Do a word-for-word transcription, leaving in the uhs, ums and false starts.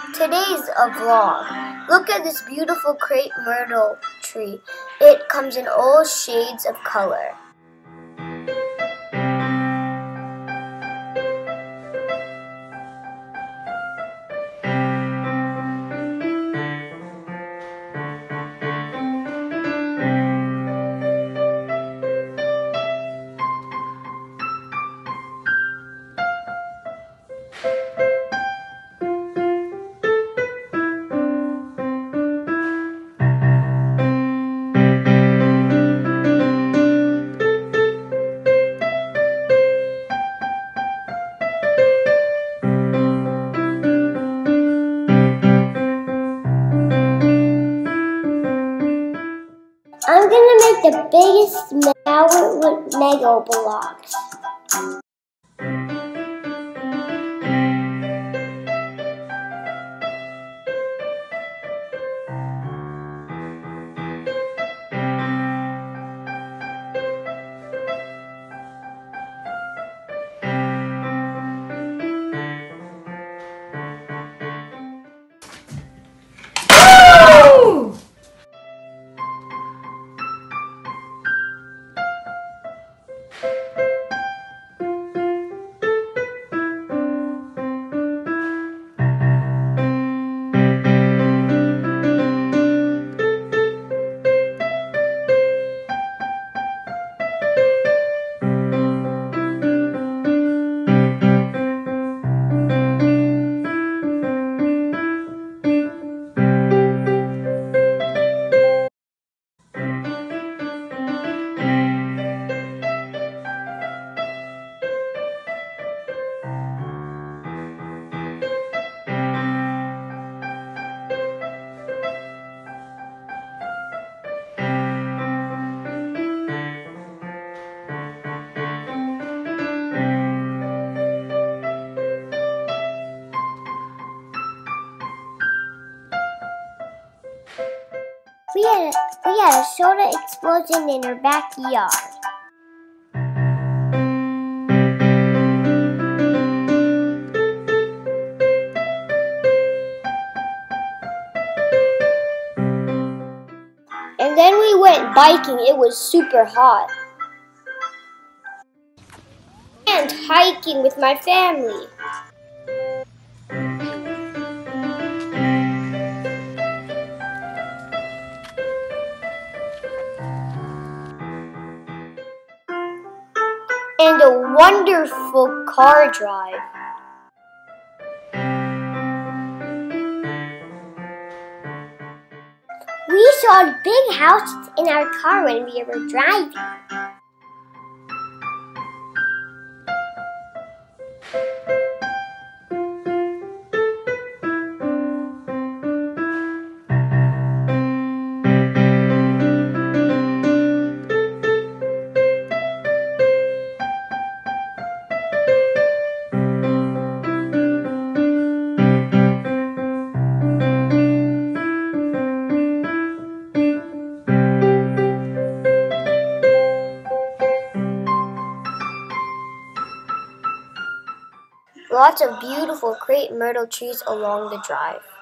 Today's a vlog. Look at this beautiful crepe myrtle tree. It comes in all shades of color. I'm gonna make the biggest tower with Lego blocks. We had, a, we had a soda explosion in our backyard. And then we went biking. It was super hot. And hiking with my family. And a wonderful car drive. We saw big houses in our car when we were driving. Lots of beautiful crepe myrtle trees along the drive.